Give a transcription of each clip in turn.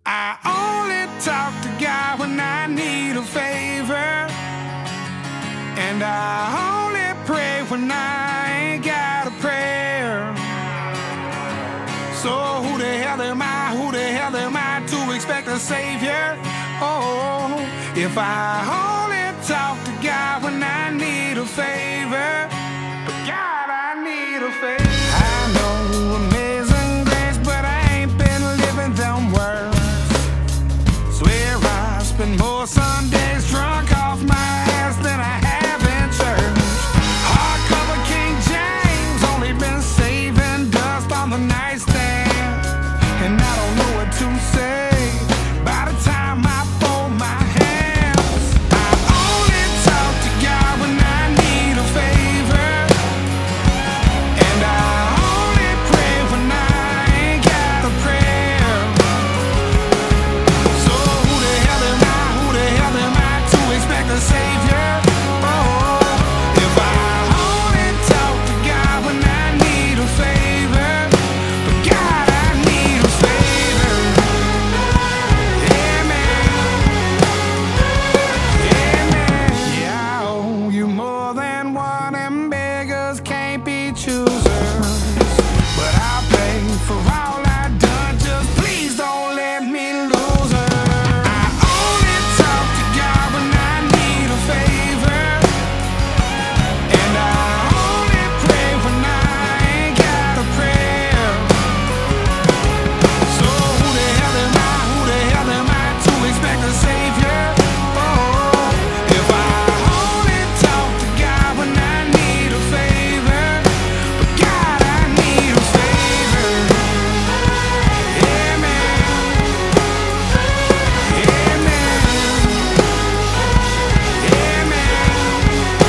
I only talk to God when I need a favor, and I only pray when I ain't got a prayer. So who the hell am I? Who the hell am I to expect a savior? Oh, if I only talk to God when I need a favor, but God, I need a favor. I know amazing grace, but I ain't been living them words. Swear I spend more Sundays drunk off my ass than I have in church. Hardcover King James, only been saving dust on the nightstand, and I don't know what to say by the time I fold my hands. I only talk to God when I need a favor, and I only pray when I ain't got a prayer. So who the hell am I? Who the hell am I to expect a savior? Oh, if I only talk to God when I need a favor, but God, I need a favor. Yeah, man. Yeah, man. Yeah, I owe you more than one, and beggars can't be choosers. But I'll pay for all I've done, just please don't let me lose her. I only talk to God when I need a favor, and I only pray when I ain't got a prayer. So who the hell am I? Who the hell am I to expect a savior? Oh, if I only talk to God when I need a favor, but God, I need a favor. Yeah, man. Yeah, man. Yeah, man.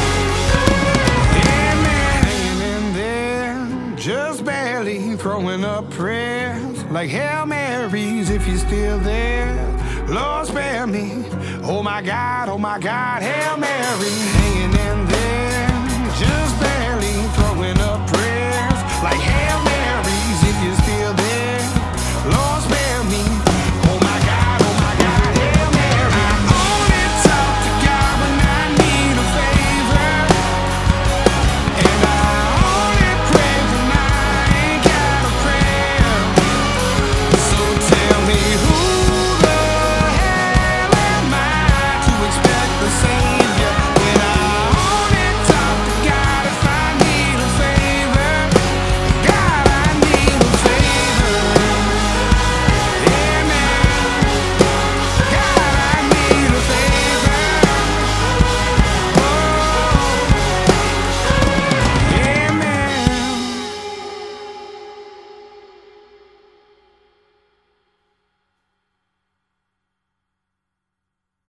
Yeah, man. Hanging in there, just barely throwing up prayers like Hail Marys if you're still there. Lord, spare me. Oh my God, Hail Mary. Hanging in there, just barely throwing up prayers like Hail Mary.